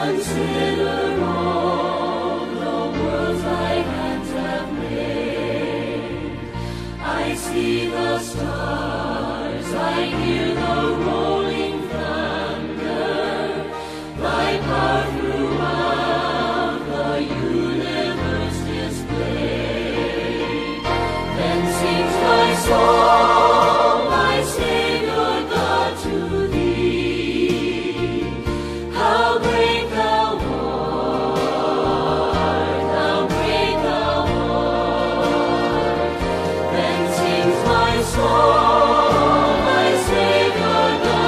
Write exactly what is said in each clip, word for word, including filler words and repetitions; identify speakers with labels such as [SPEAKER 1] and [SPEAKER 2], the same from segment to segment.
[SPEAKER 1] Consider all the worlds thy hands have made. I see the stars, I hear the rolling thunder, thy power throughout the universe displayed. Then sings my soul, my Savior God, to thee. How great thou art, how great thou art. Then sings my soul, my Savior God,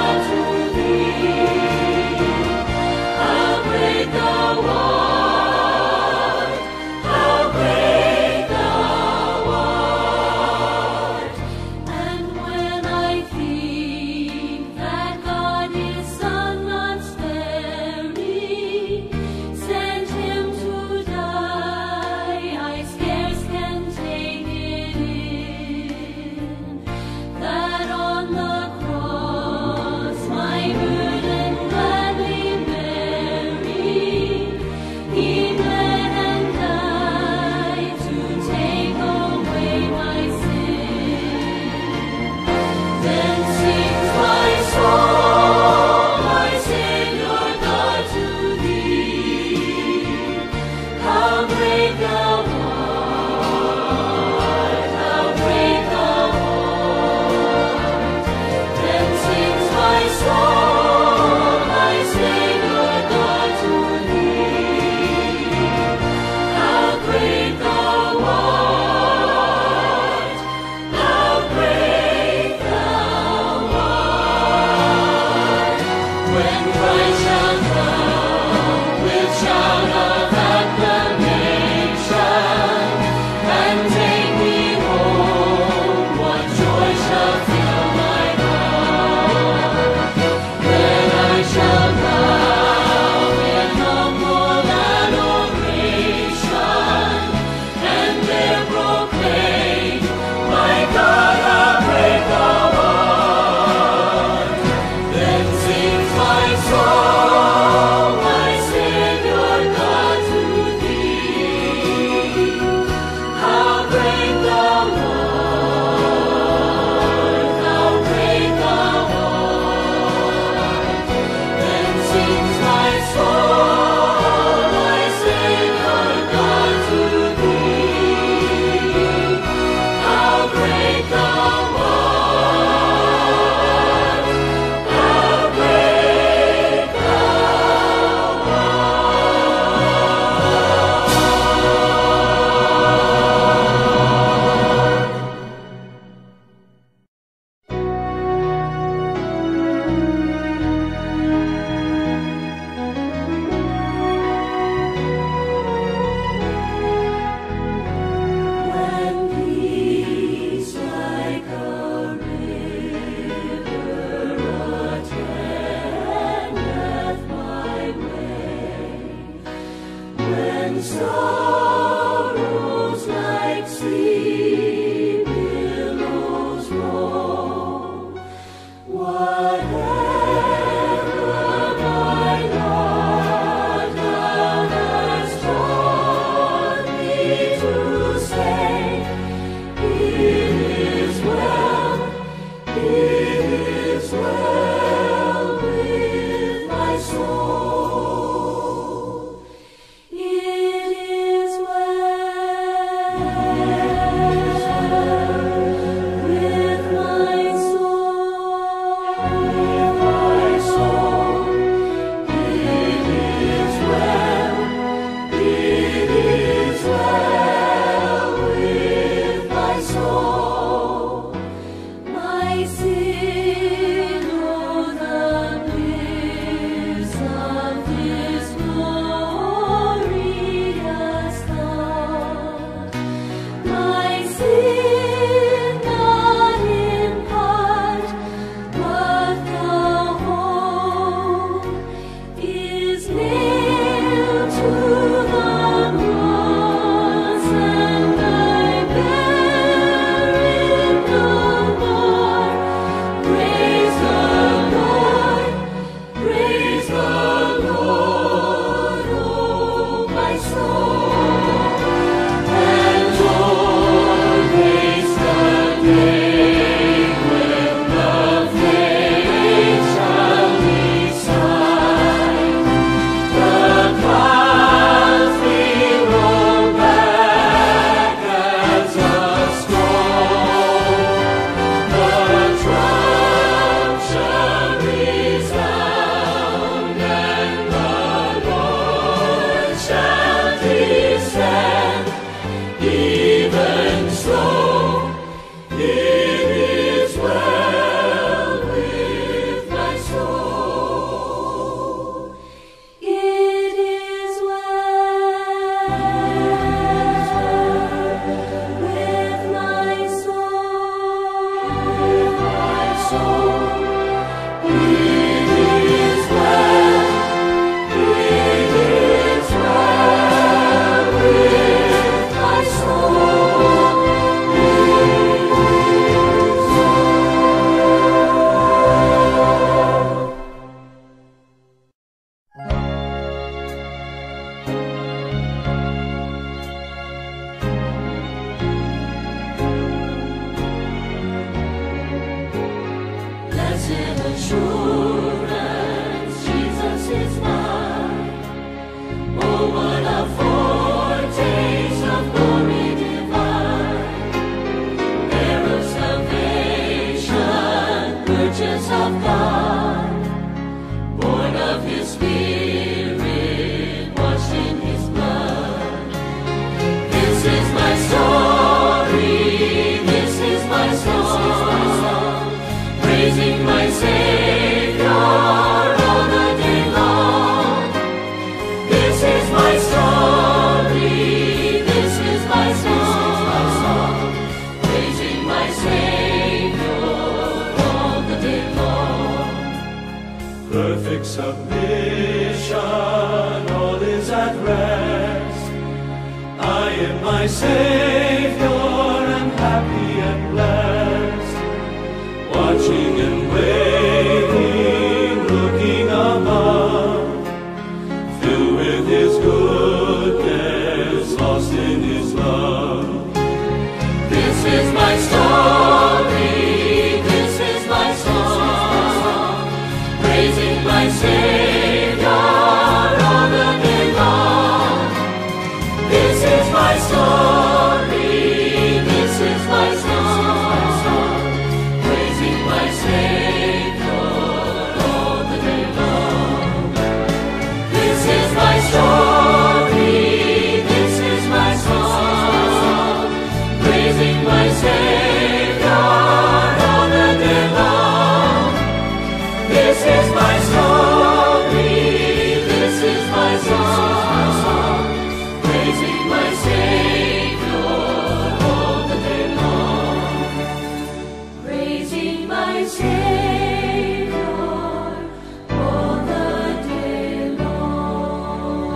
[SPEAKER 2] perfect submission, all is at rest. I am my Savior, and happy and blessed, watching and waiting, looking above, filled with His goodness, lost in His love.
[SPEAKER 1] This is my story, this is my song, praising my Savior all the day long. This is my story, this is my song, praising my Savior all the day long. This is my story, this is my song, praising my Savior all the day long. This is my story, this is my song, praising my Savior all the day long. Praising my Savior all the day long.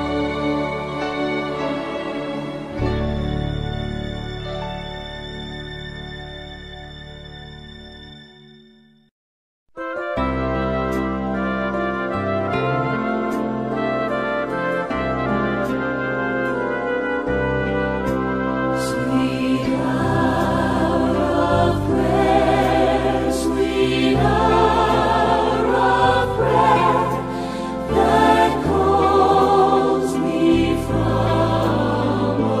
[SPEAKER 1] Sweet hour of prayer, sweet hour of prayer, that calls me from a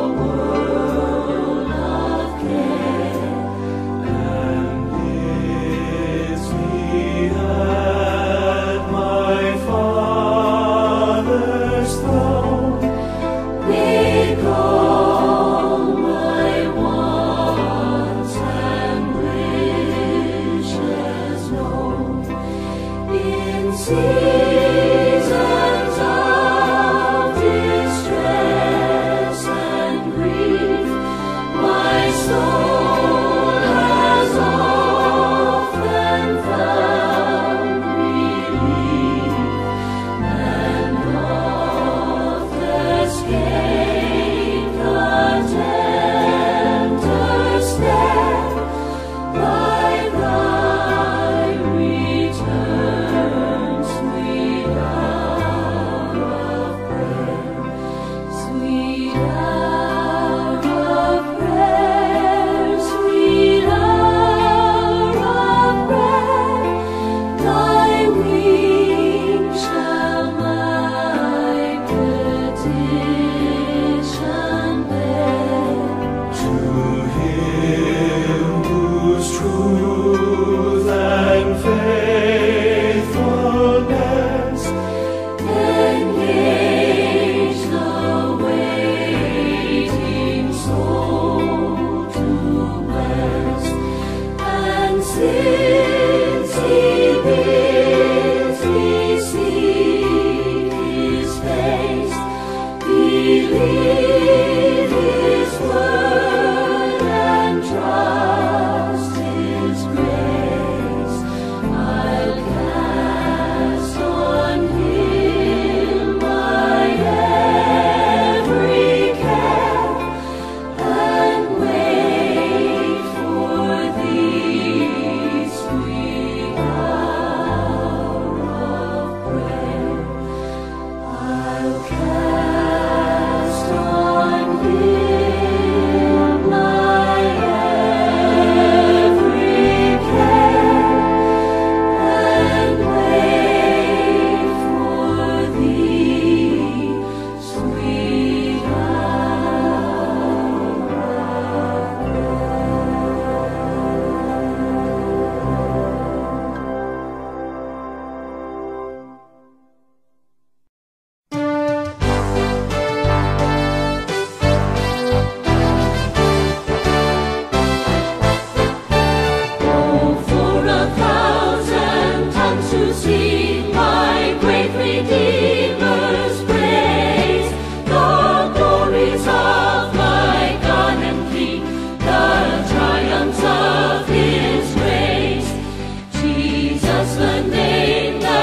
[SPEAKER 1] world of care,
[SPEAKER 2] And bids me at my Father's throne,
[SPEAKER 1] make all my wants and wishes known. In seasons of distress and grief, my soul has often found relief, and oft escaped the tempter's snare by thy return, sweet hour of prayer, sweet hour of prayer, sweet hour of prayer. Thy wings shall my petition bear.
[SPEAKER 2] to Him whose truth and faithfulness
[SPEAKER 1] Engage the waiting soul to bless, and since He bids me seek His face, believe His word and trust His grace, I'll cast on Him my every care, and wait for Thee, sweet hour of prayer. I'll cast on Him my every care, and wait for Thee, sweet hour of Oh, for a thousand tongues to sing my great Redeemer's praise, the glories of my God and King, the triumphs of His grace. Jesus, the name that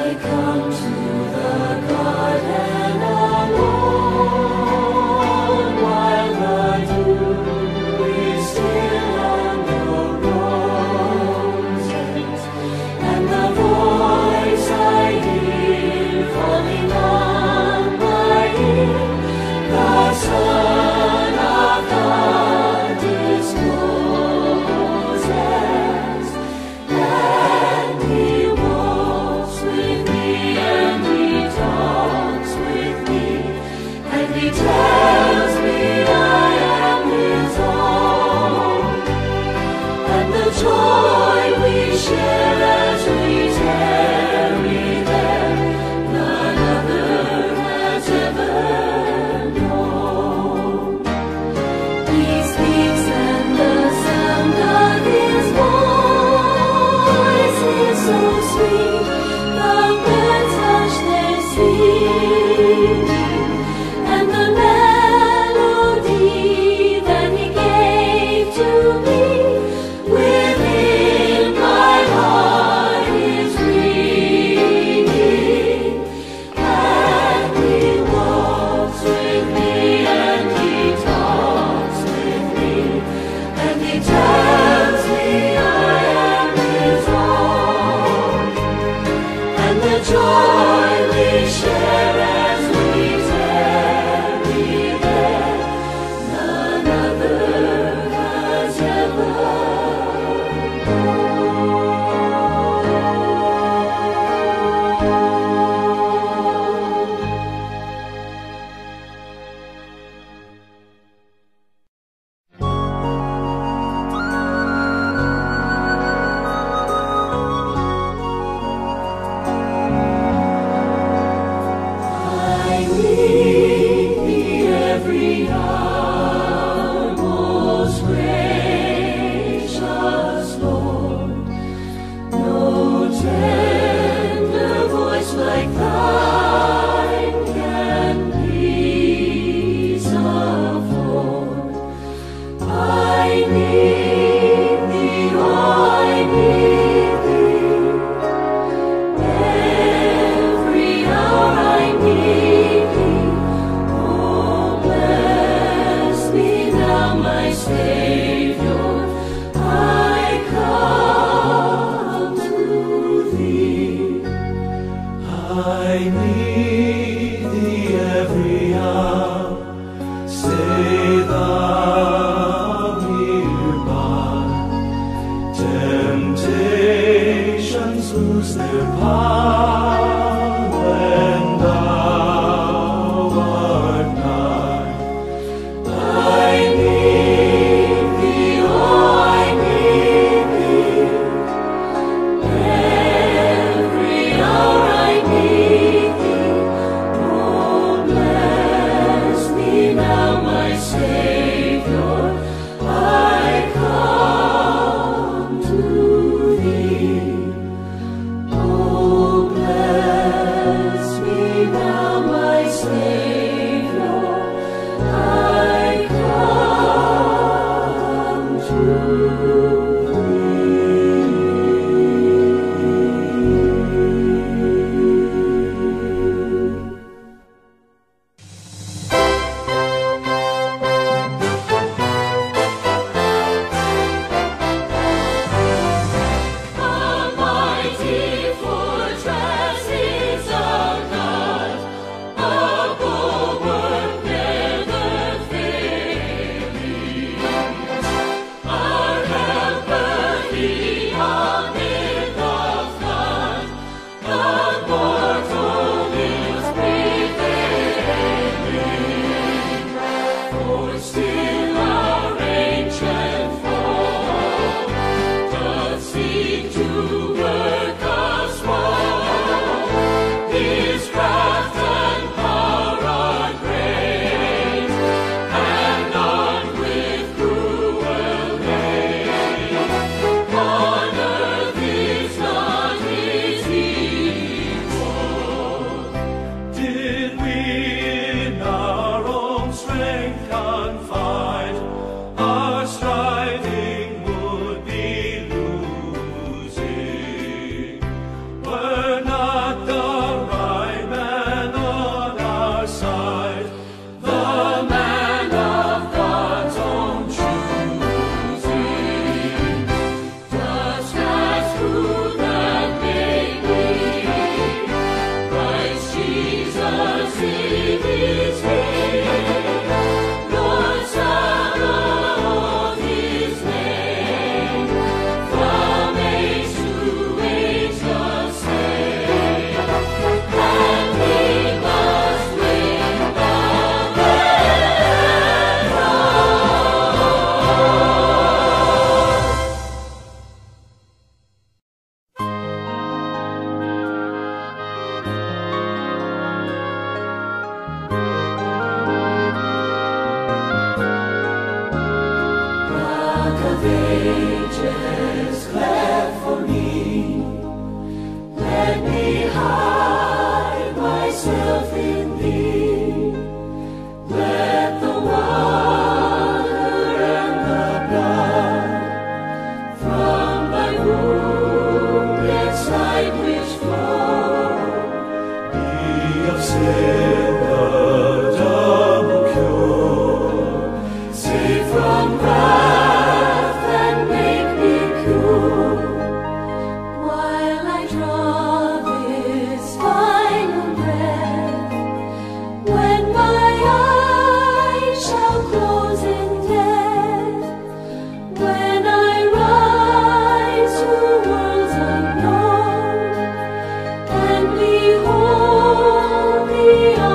[SPEAKER 1] Oh,
[SPEAKER 2] in the double cure. Save from wrath and make me pure.
[SPEAKER 1] While I draw this final breath, when my eyes shall close in death, when I rise to worlds unknown, and behold the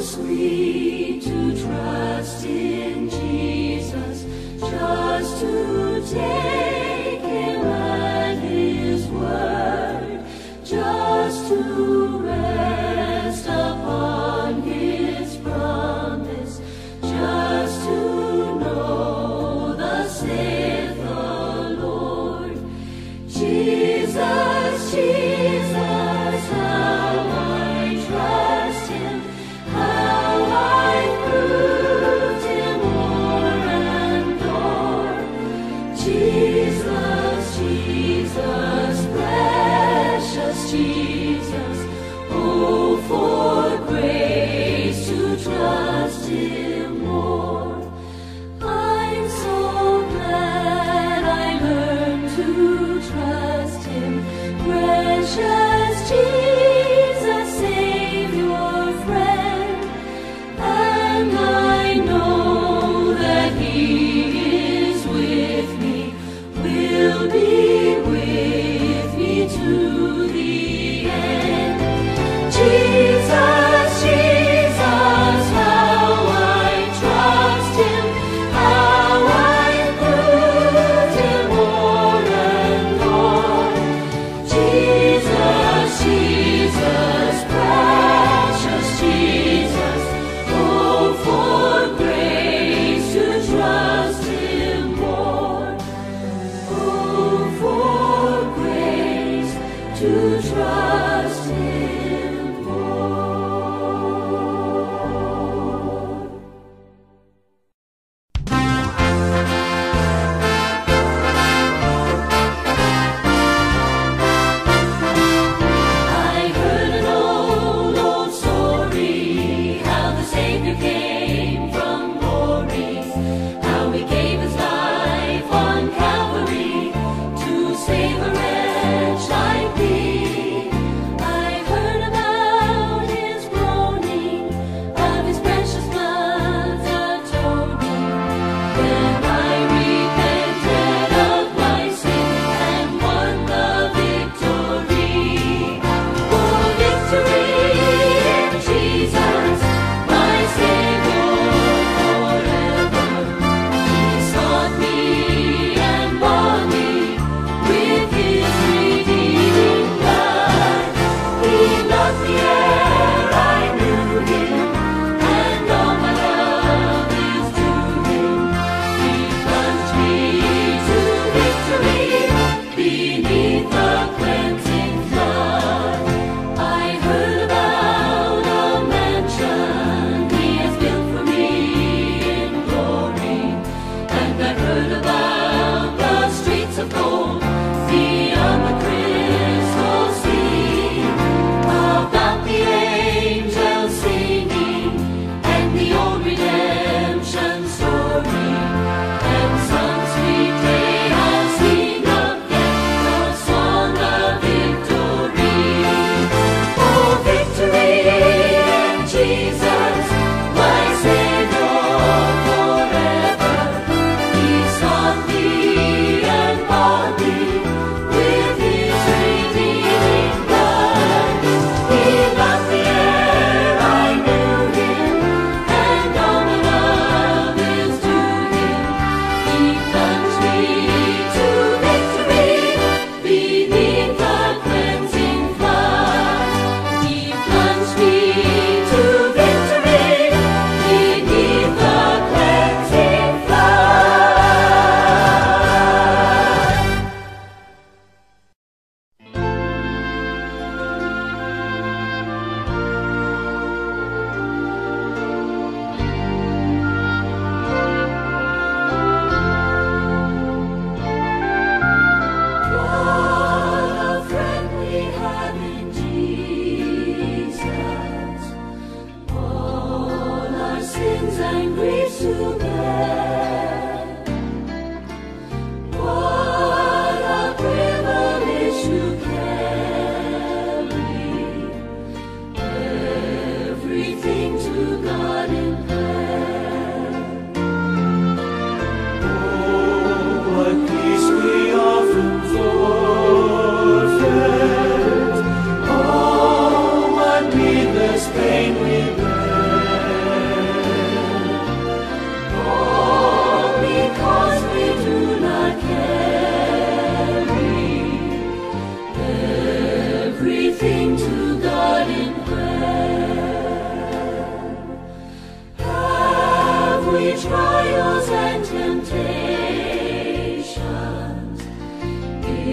[SPEAKER 1] sweet to trust in Jesus, just to take Him at His word, just to rest upon His promise, just to know thus saith the Lord. Jesus, Jesus, how I trust Him, how I've proved Him o'er and o'er. Jesus, Jesus, precious Jesus, oh, for grace to trust Him more. I'm so glad I learned to trust Him, precious Jesus, Savior, friend, and I know that He is with me, will be with me to the end. Jesus, Jesus, how I trust Him, how I've proved Him o'er and o'er. Jesus, Jesus, precious Jesus, oh, for grace to trust Him more. Oh, for grace to trust Him more. I heard an old, old story, how the Savior came from glory, how He gave His life on Calvary to save a wretch like me. I heard about His groaning, of His precious blood's atoning. Then I repented of my sin and won the victory. For victory in Jesus, my Savior forever. He sought me and bought me with His redeeming blood. He loved me ere I knew Him, and all my love is to Him. He plunged me to victory beneath the cleansing flood. I heard about a mansion He has built for me in glory, and I heard about the streets of gold beyond the crystal sea, about the angels singing and the old redemption story, and some sweet day I'll sing again the song of victory. Oh, victory in Jesus, my Savior forever. He sought me and bought me with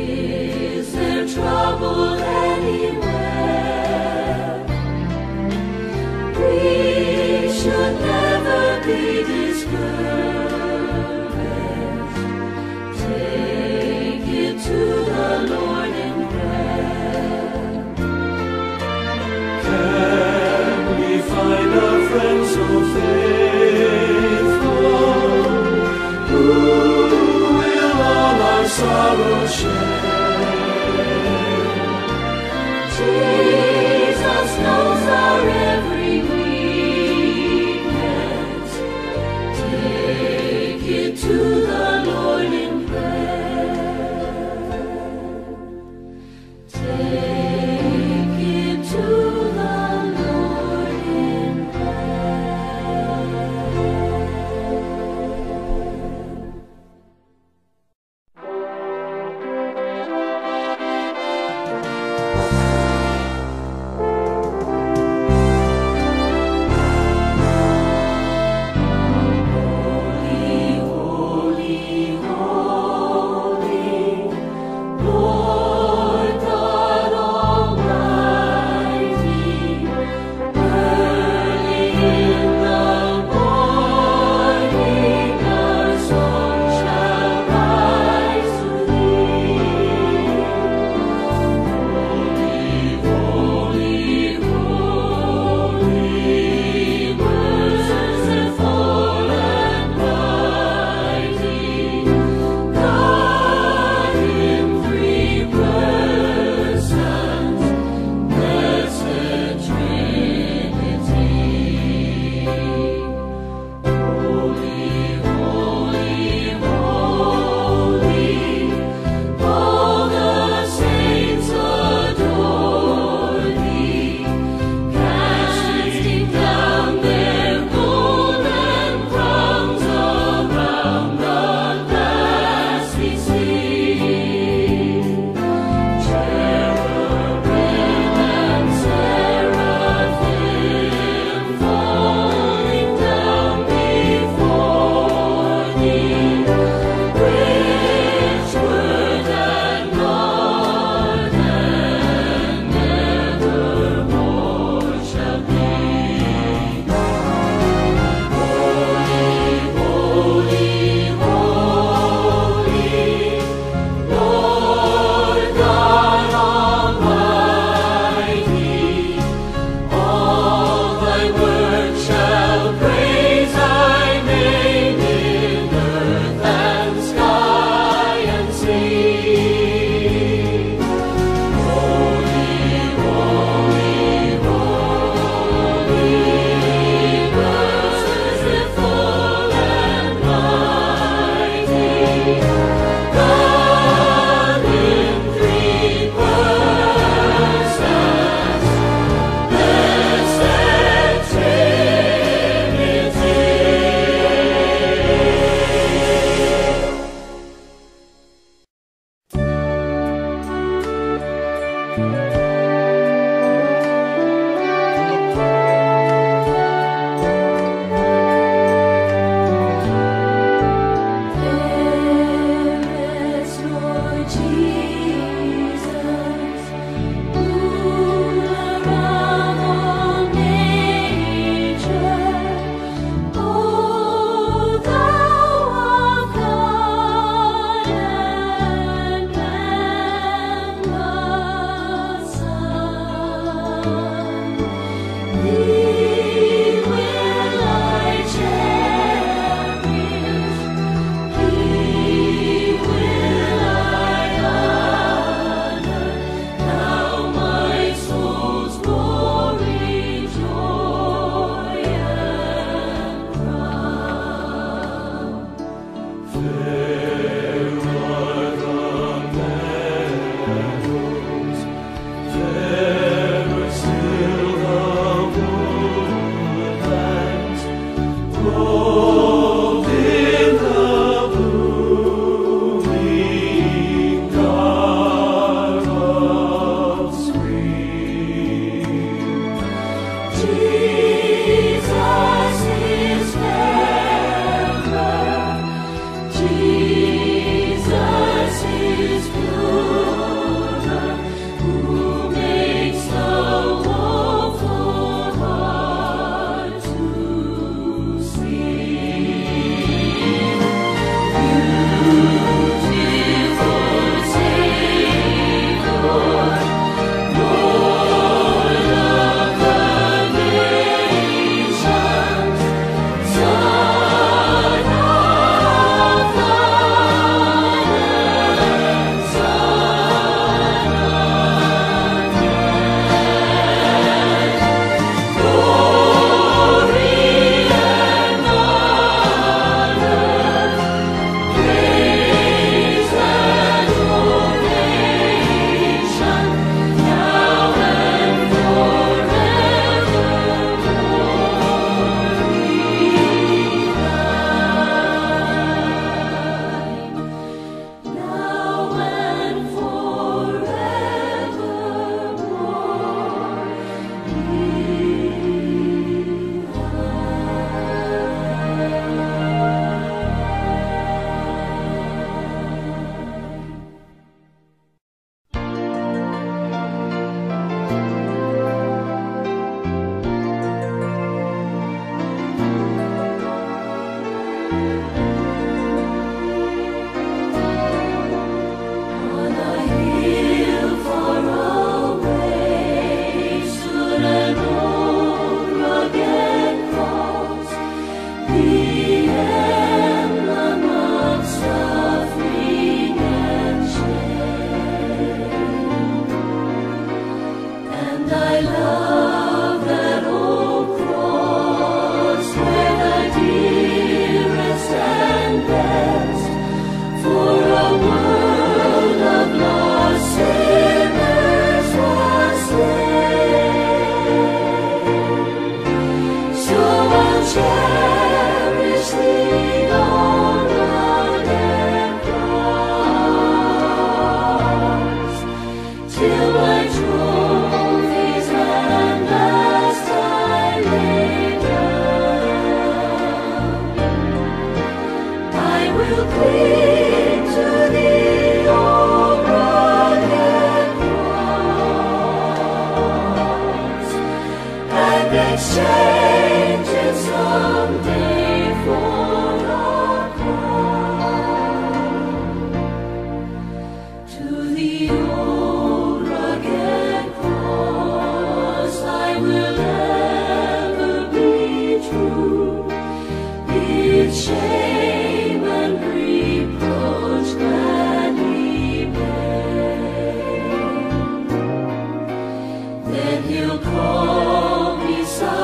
[SPEAKER 1] Is there trouble anywhere? We should never be discouraged. Take it to the Lord in prayer.
[SPEAKER 2] Can we find a friend so faithful, who will all our sorrow share?
[SPEAKER 1] the old rugged cross I will ever be true. Its shame and reproach gladly bear. Then he'll call me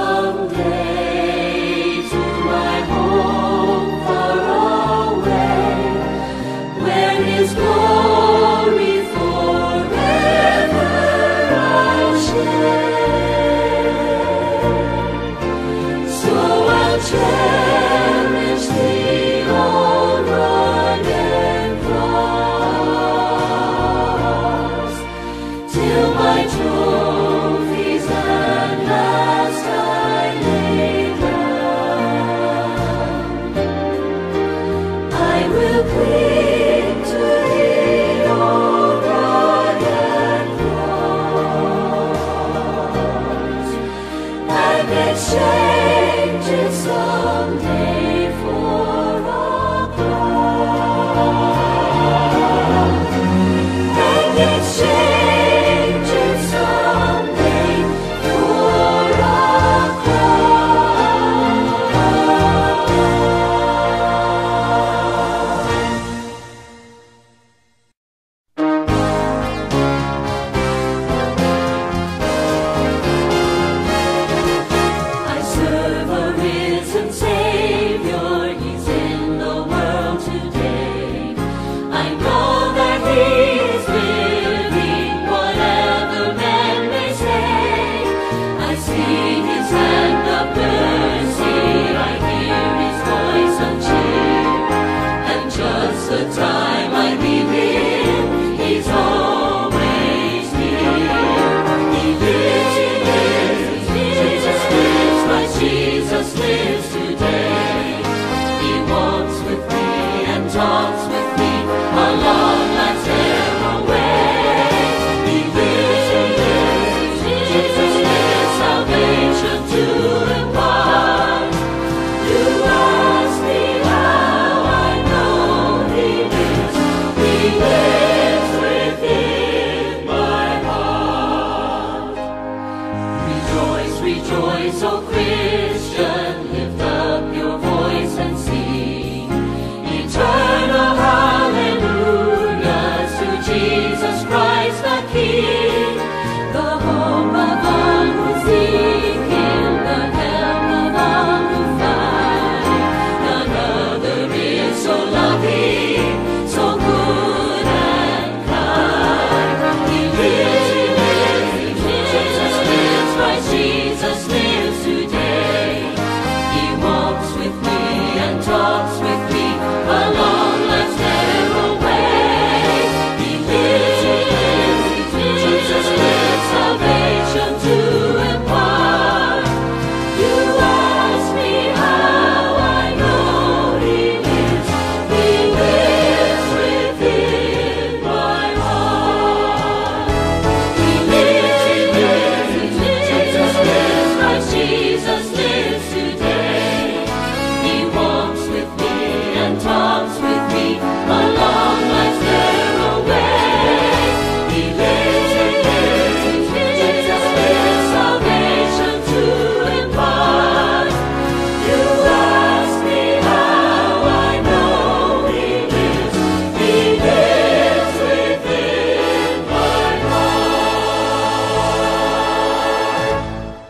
[SPEAKER 1] someday to my home far away, where his glory forever I'll share. So I'll cherish the old rugged cross till my trophies at last I lay down. I will cling to the old rugged cross and exchange it someday for a crown. And exchange it someday for a I serve a risen Savior, He's in the world today. I know that He is living, whatever men may say. I see His hand of mercy, I hear His voice of cheer, and just the time I need Him, He's always near. He lives, He lives, Jesus lives, my Jesus lives today. He walks with me and talks with me along life's narrow way. He lives, He lives, Jesus lives, salvation to impart. You ask me how I know He lives. He lives within my heart. Rejoice, rejoice, O Christian, lift up your voice and sing eternal hallelujahs to Jesus Christ the King, the hope of all who seek Him, the help of all who find. None other is so loving, so good and kind. He lives, He lives, Jesus lives, Christ Jesus lives today. He walks with me and talks with me along life's narrow way. He lives, He lives, Jesus lives, salvation to impart. You ask me how I know He lives. He lives within my heart. He lives, He lives, Jesus lives, Christ Jesus lives today. He walks with me and talks with me along life's narrow way. He lives, He lives, Jesus lives, salvation to impart. You ask me how I know He lives. He lives within my heart.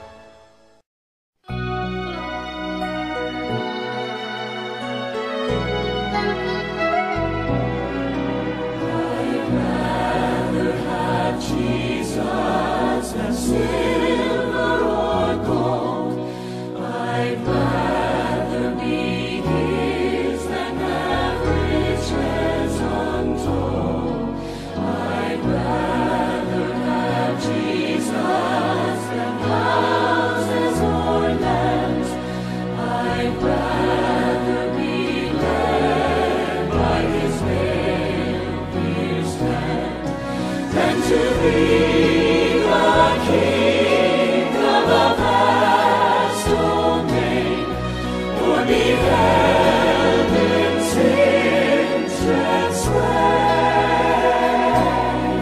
[SPEAKER 1] I'd rather have Jesus than silver or gold. I'd rather be His than have riches untold. I'd rather have Jesus than houses or lands. I'd rather be led by His nail-pierced hand than to be the king of a vast domain, or be held in sin's dread sway.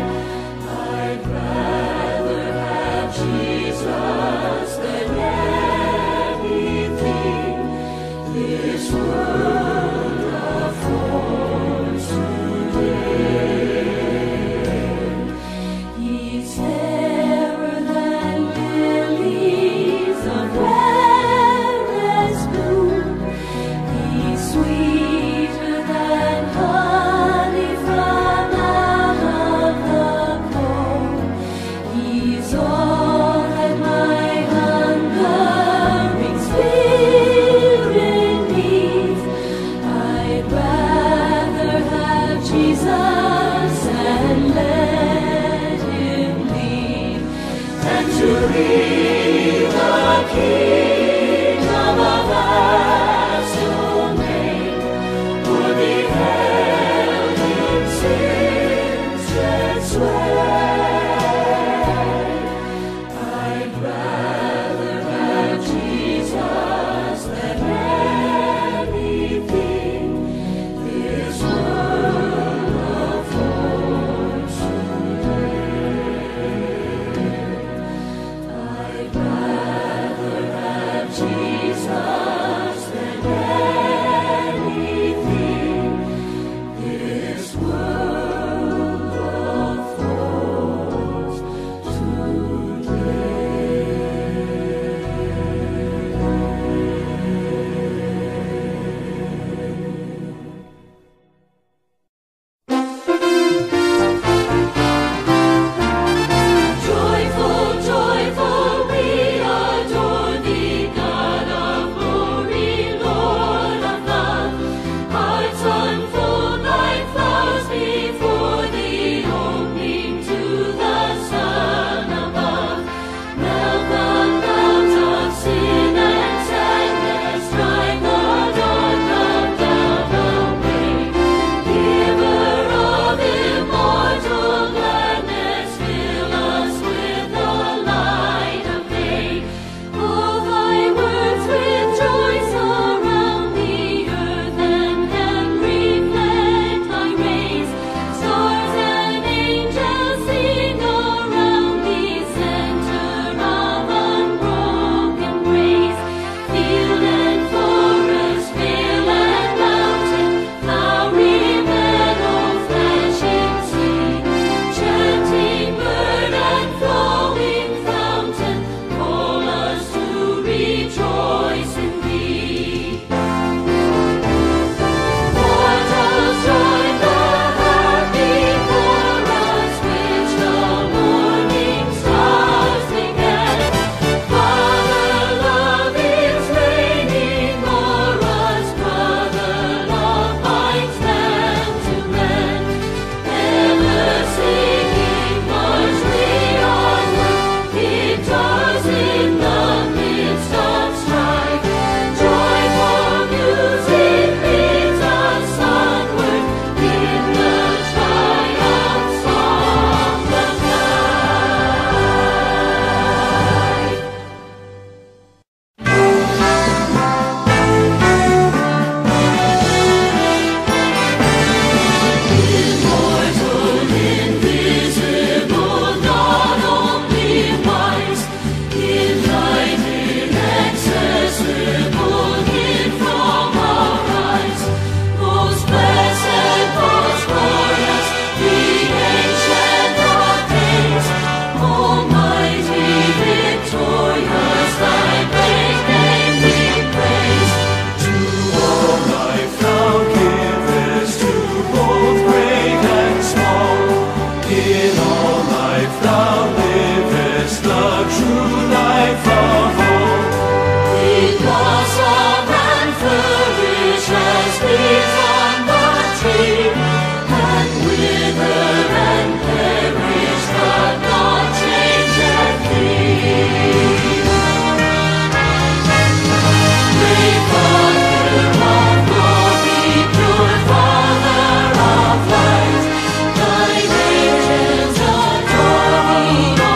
[SPEAKER 1] Thy angels adore thee.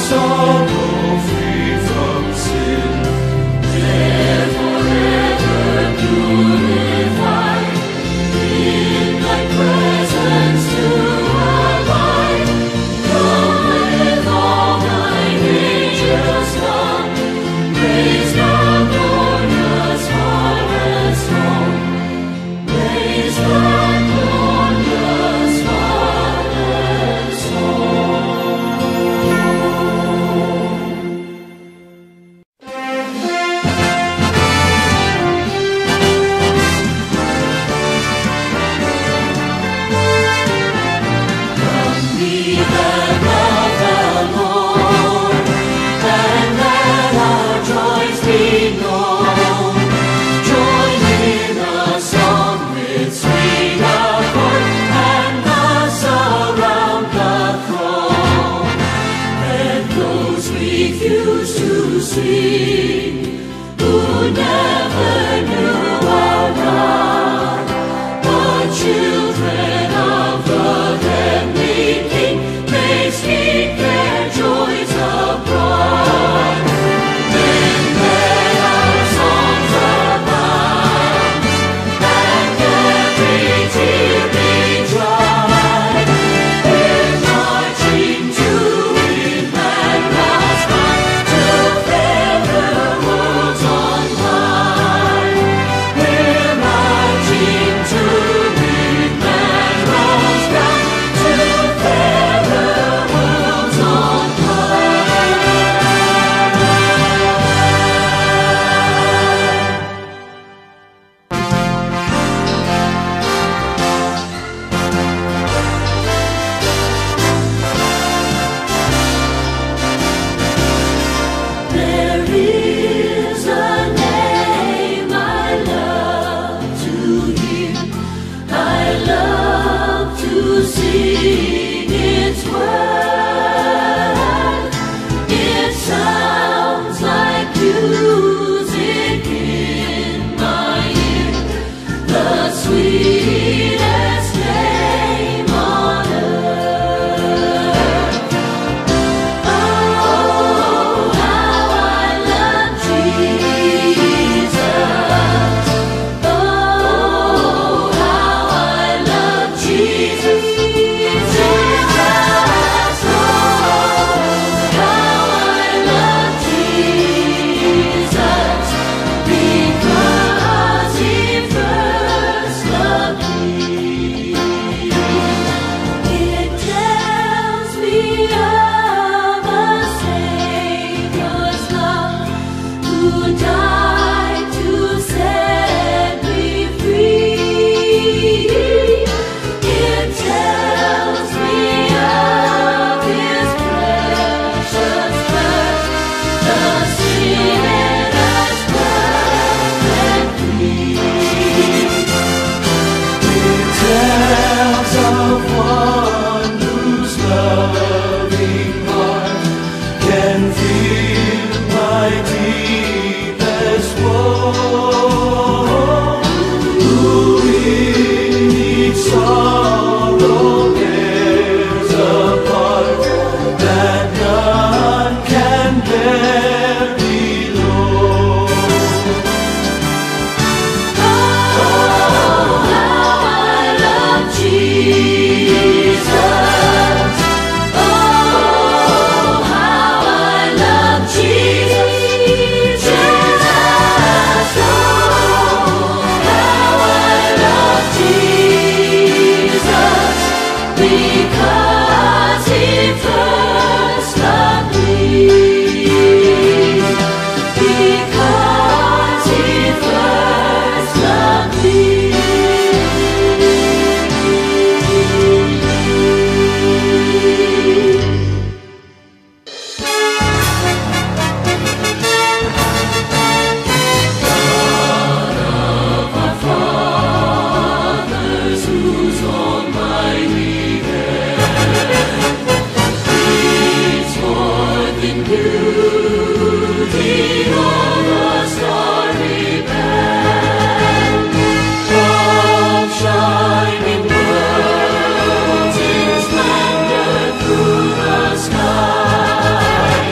[SPEAKER 2] sorrow, free from sin.
[SPEAKER 1] There forever purified, in thy presence to abide. Come with all thine angels come, praise the glorious harvest home. Praise the glorious harvest We that love the Lord, and let our joys be known. Join in a song with sweet accord, and thus around the throne. Let those refuse to sing, who never knew our God, but children of the heavenly King, may speak their joys abroad. Then let our songs abound, and every tear be dried. We're marching to Emmanuel's sky, to fairer worlds on high. We're marching to Emmanuel's sky, to fairer worlds on high. There is a name I love to hear, I love to sing its word. It sounds like music in my ear, the sweetest name on earth. Oh, how I love Jesus. Oh, how I love Jesus. Jesus. Oh, how I love Jesus. Because he first loved me. It tells me of a Savior's love, who died to set me free. It tells me of his precious blood, the sinner's perfectly.
[SPEAKER 2] It tells of one whose loving heart can feel my deepest woe, who in each sorrow bears a part that none can bear below.
[SPEAKER 1] Oh, how I love Jesus. Oh, how I love Jesus. Jesus. Oh, how I love Jesus. Because he first loved me. Because he first loved me. Fathers, whose almighty hand leads forth in beauty all the starry band of shining worlds in splendor through the sky.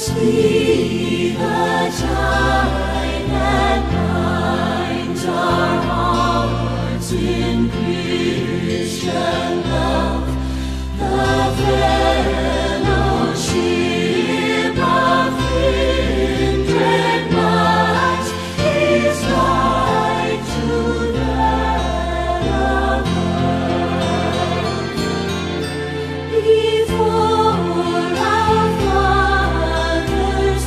[SPEAKER 1] See the child that binds our hearts in Christian love, the fellowship of kindred minds is like to that of earth. Before our Father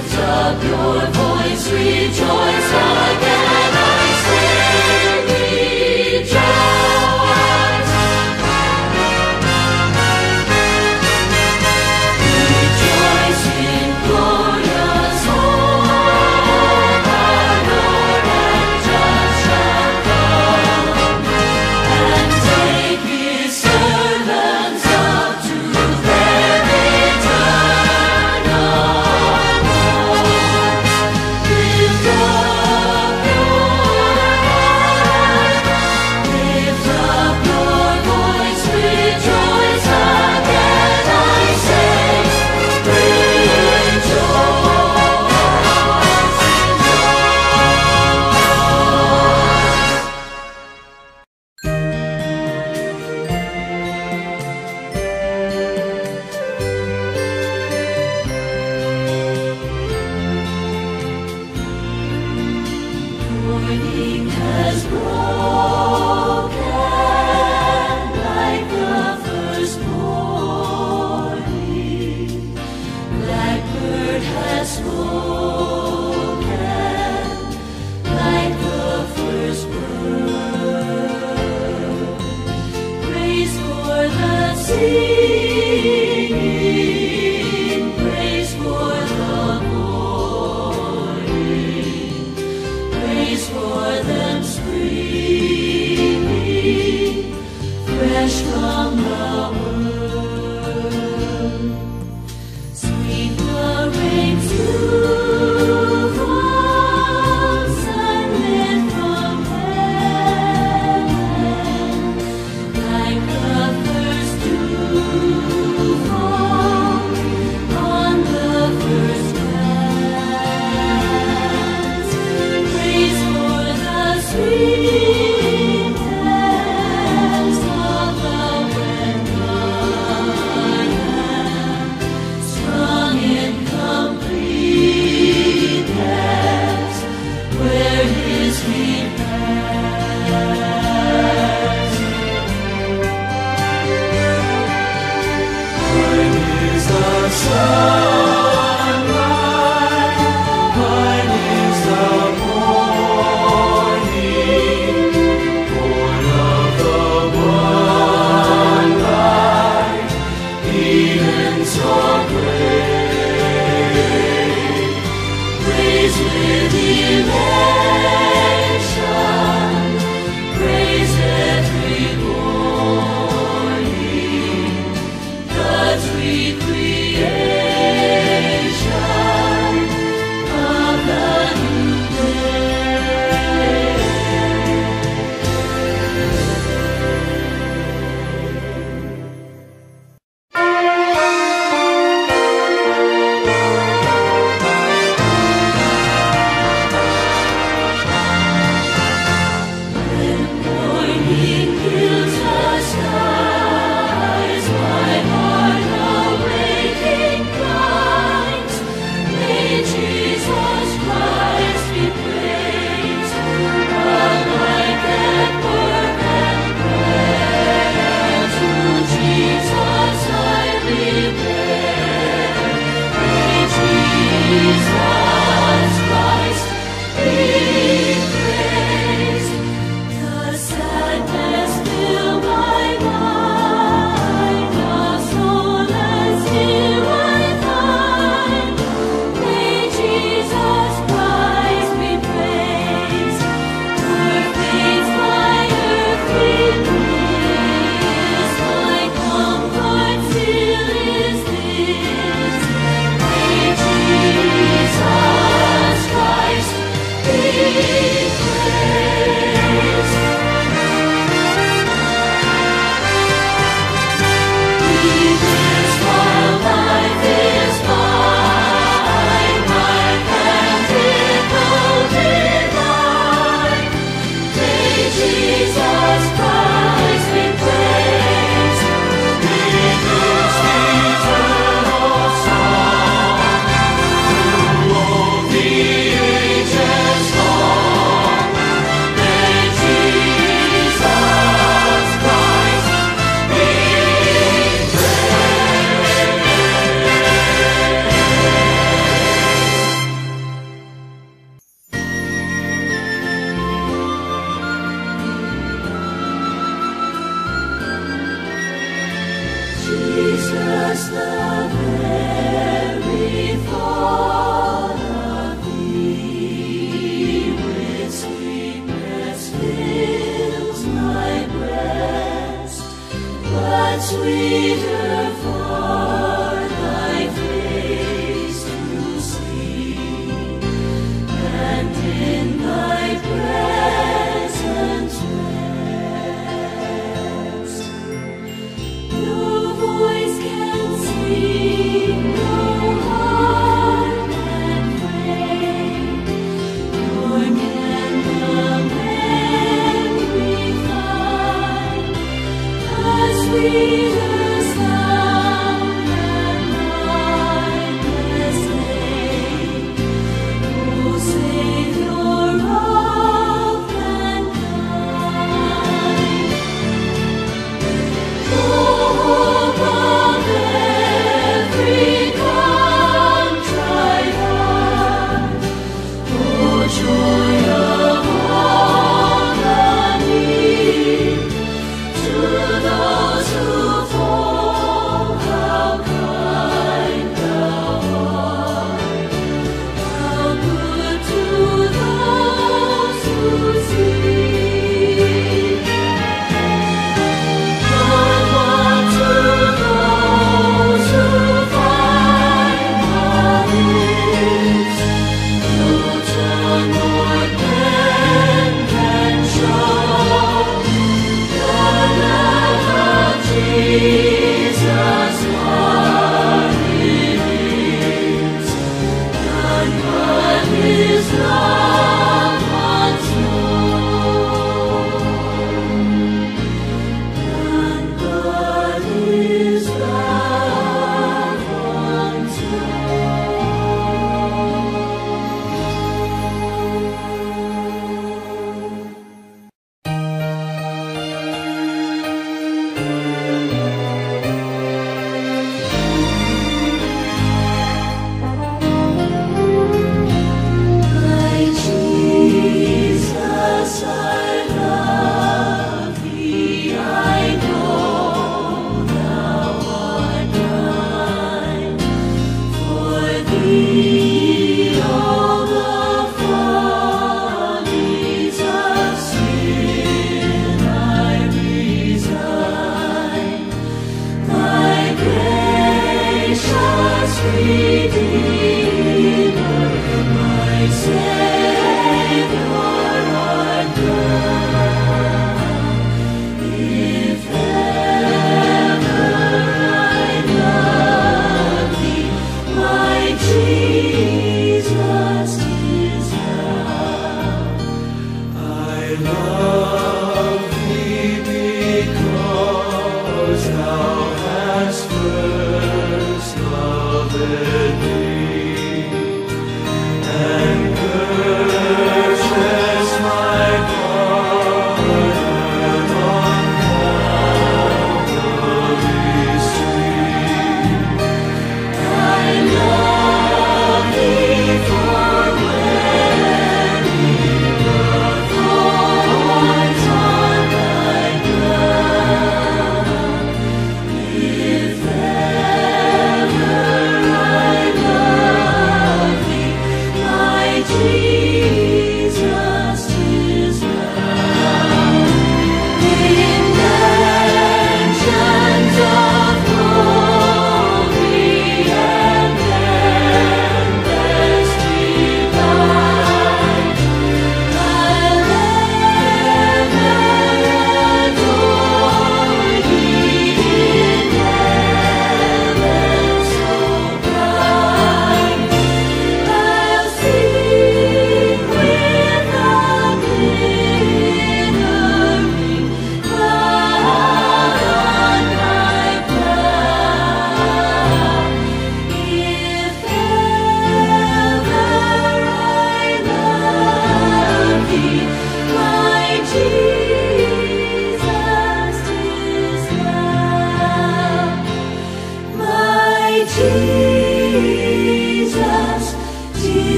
[SPEAKER 1] Lift up your voice, rejoice again, I say, rejoice. Rejoice in glorious hope, our Lord and Judge shall come, and take His servants up to their eternal home. Lift up your heart, lift up your voice, rejoice again, I say, rejoice in morning has broken like the first morning. Blackbird has spoken like the first bird. Praise for the singing, praise for the morning, praise for them springing fresh from the word. Sweet the rains to fall, sunlit from heaven, like the first dew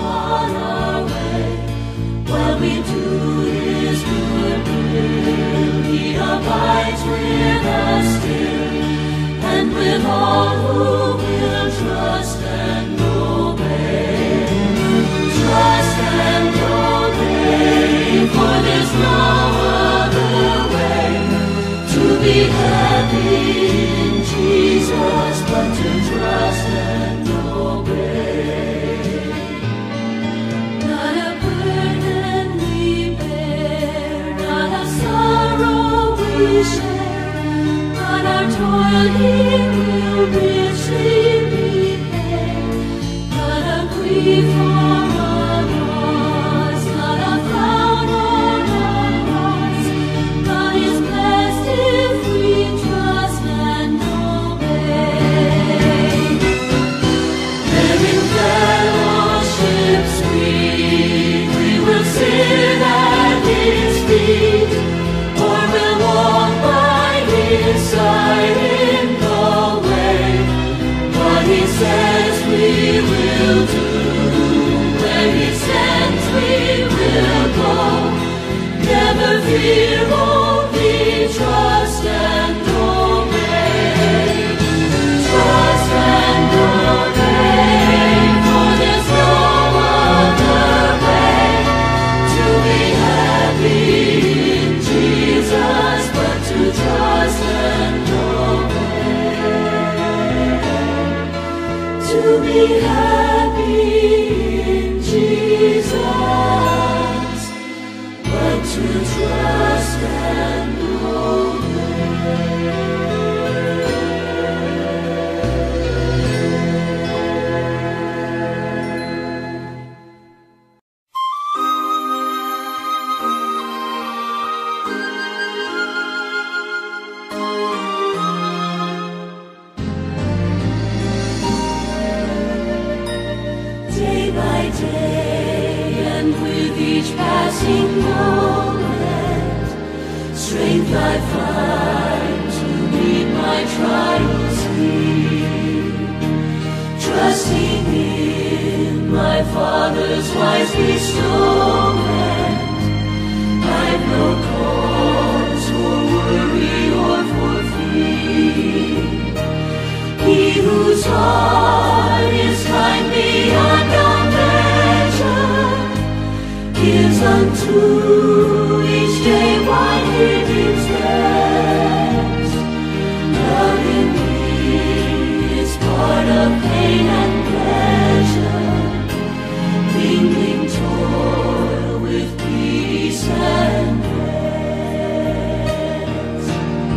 [SPEAKER 1] on our way. While we do His good will, He abides with us still, and with all who will trust and obey. Trust and obey, for there's no other way to be happy in Jesus but to trust and obey. Not a burden we bear, not a sorrow we share, but our toil He will richly repay. Not a grief or a loss, not a frown or a loss, God is blessed if we trust and obey. There in fellowship sweet, we will sit at His feet, or will walk by His side in the way. What He says we will do, where He sends we will go. Never fear, only trust and obey. Trust and obey, for there's no other way to be happy in Jesus but to trust and obey. To be happy in Jesus but to trust and obey. Day by day, and with each passing moment, strength I find to meet my trials here. Trusting in my Father's wise bestowment, I've no cause for worry or for fear. He whose heart is kind beyond all measure gives unto each day what He deems best. Love in me is part of pain and pleasure, mingling toil with peace and rest.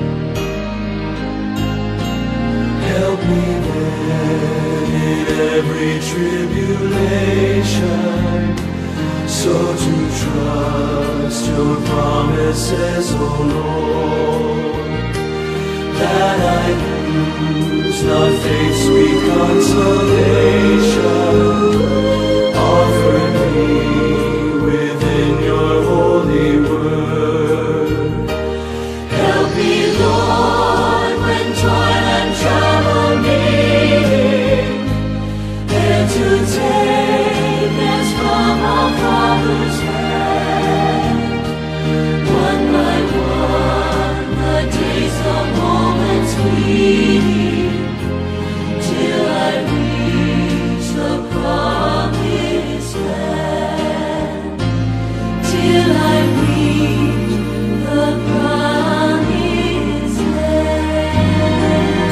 [SPEAKER 2] Help me then in every tribulation, so to trust Your promises, O Lord, that I lose not faith's sweet consolation, offered me within Your holy word.
[SPEAKER 1] Help me, Lord, when toil and trouble meet, there to take as from our Father's hand. One by one, the days, the moments fleeting, till I reach the promised land. Till I reach the promised land.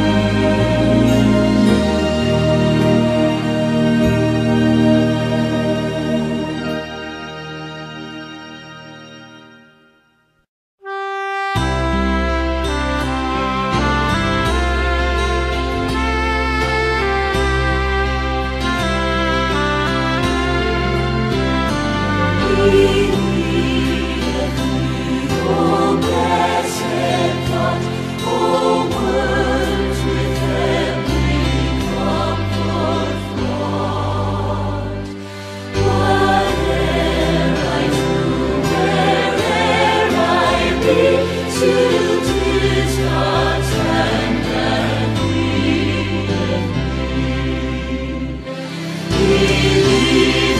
[SPEAKER 1] Oh, blessed thought, oh, words with every comfort fraught. Whate'er I do, where'er I be, still 'tis God's hand that leadeth me. He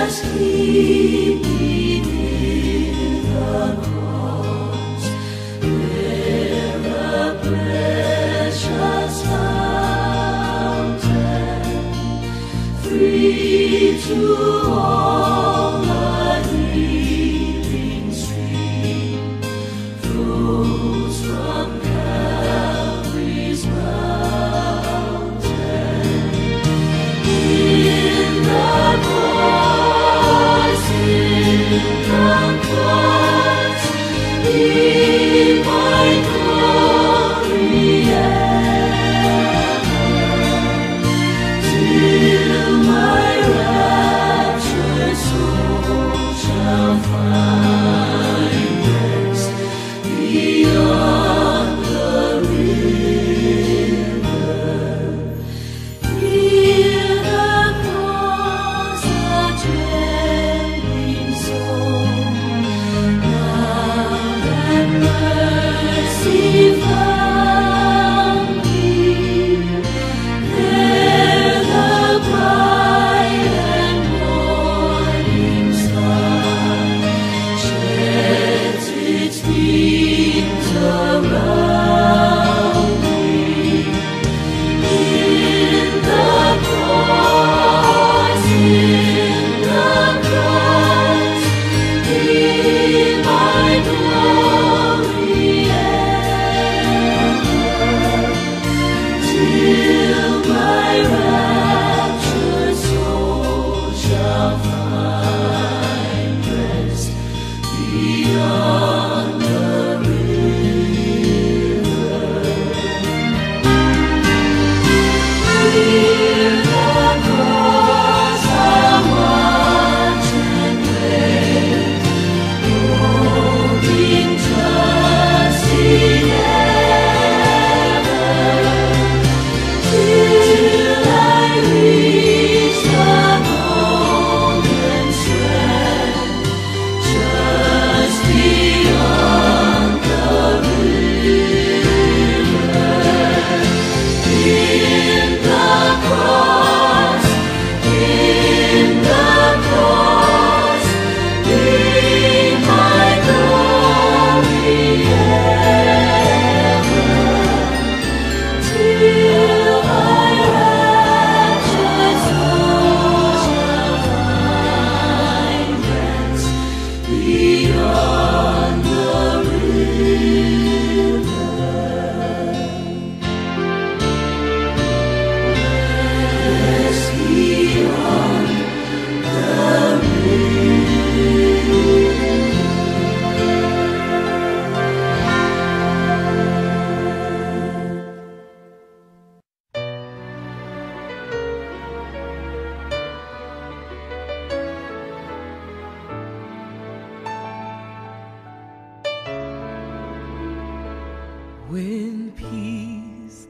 [SPEAKER 3] When peace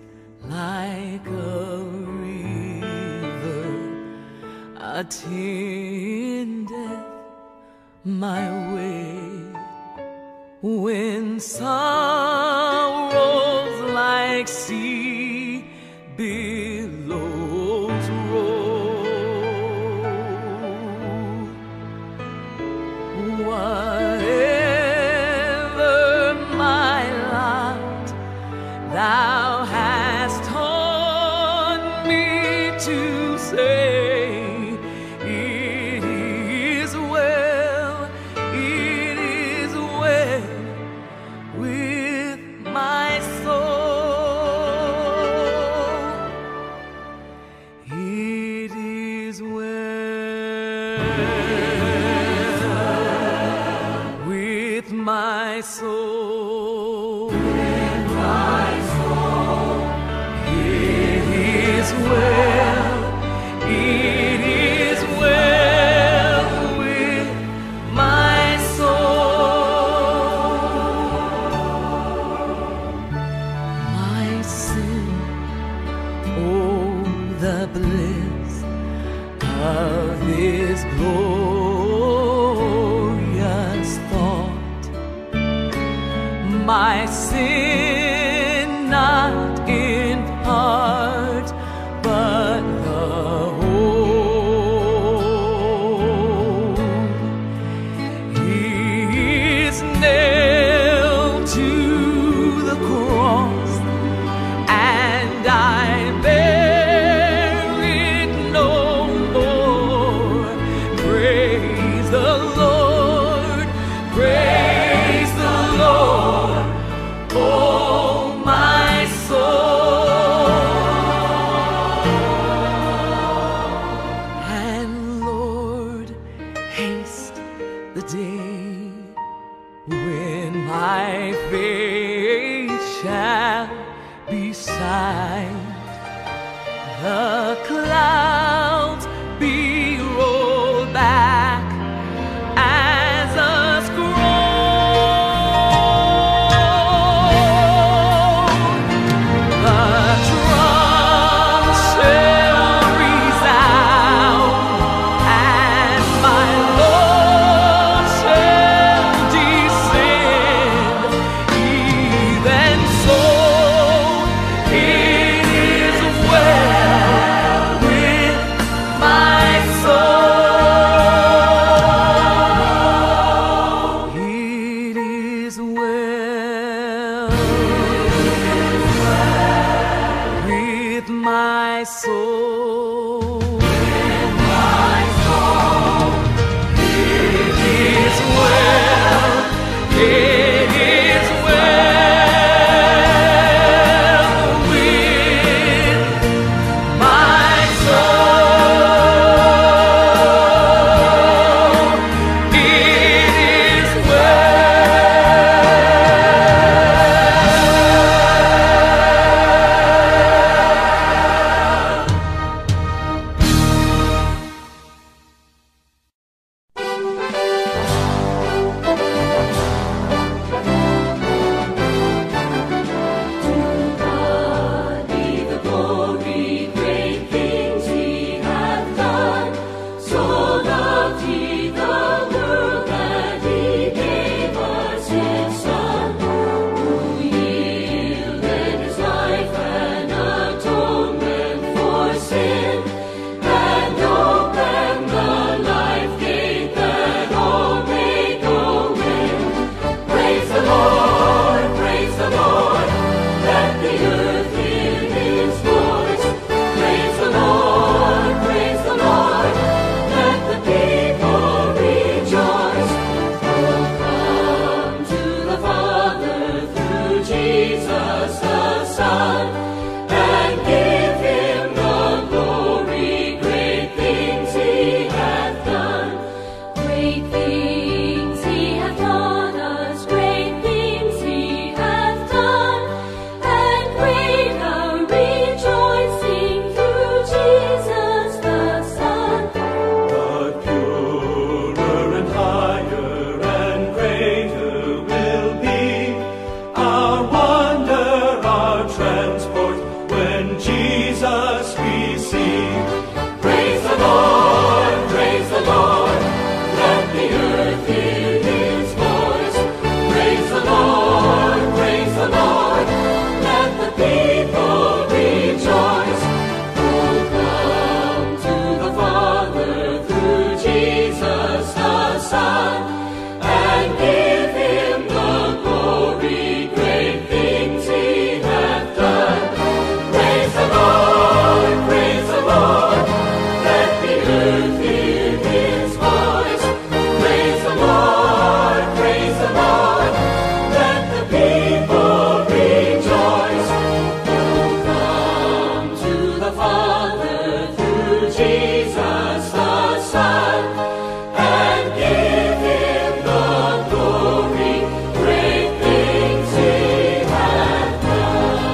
[SPEAKER 3] like a river attendeth my way, when sorrows like sea billows roll, whatever my lot, Thou hast taught me to say, it is well, it is well with my soul. It is well with my soul. Well, it is well with my soul. My sin, oh, the bliss of this glorious thought. My sin not in part, but the whole. beside the clouds be rolled back as a scroll. The drums shall resound and my Lord shall descend. Even so, it is well with my soul. It is well with my soul. It is well. It is well with my soul. It is
[SPEAKER 1] God be the glory, great things He hath done. So loved He the world that He gave us His Son, who yielded His life an atonement for sin, and opened the life gate that all may go in. Praise the Lord, praise the Lord. Let the earth hear His voice. Praise the Lord, praise the Lord. Let the people rejoice. Oh, come to the Father through Jesus the Son, and give Him the glory. Great things He hath done. Great things He hath taught us. Great things He hath done. And great our rejoicing through Jesus the Son.
[SPEAKER 2] But purer and higher and greater will be our wonder, our transport, when Jesus we see. Praise the Lord, praise the Lord. Let the earth hear His voice. Praise the Lord, praise the Lord. Let the people rejoice. Oh, come to the Father through Jesus the Son, and give Him the glory. Great things He hath done. Praise the Lord, praise the Lord. Let the earth hear His voice. Praise the Lord, praise the Lord. Let the people rejoice. Oh, come to the Father through Jesus the Son, and give Him the glory. Great things He hath done.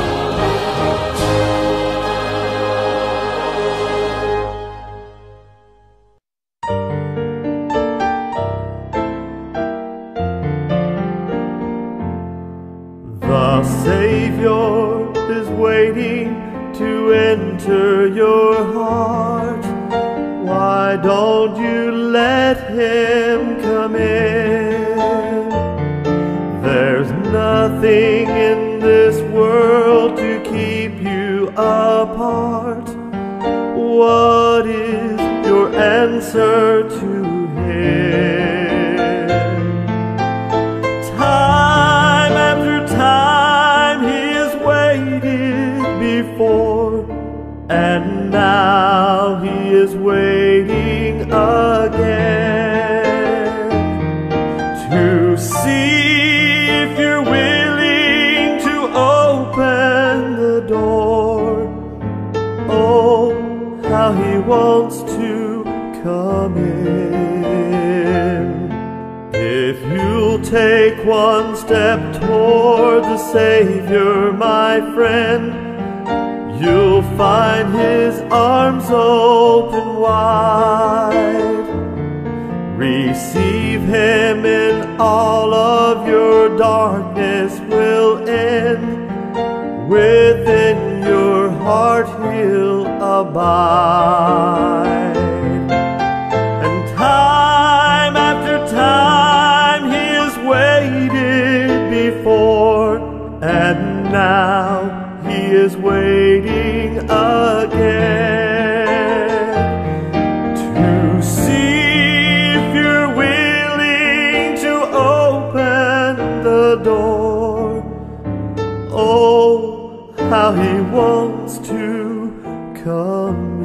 [SPEAKER 4] The Savior is waiting to enter your heart. Why don't you let Him come in? There's nothing in this world to keep you apart. What is your answer to Him? Time after time He has waited before, and now He is waiting again to see if you're willing to open the door. Oh, how He wants to come in. If you'll take one step toward the Savior, my friend, you'll find His arms open wide. Receive Him and all of your darkness will end. Within your heart He'll abide. And time after time He has waited before, and now He is waiting again to see if you're willing to open the door. Oh, how He wants to come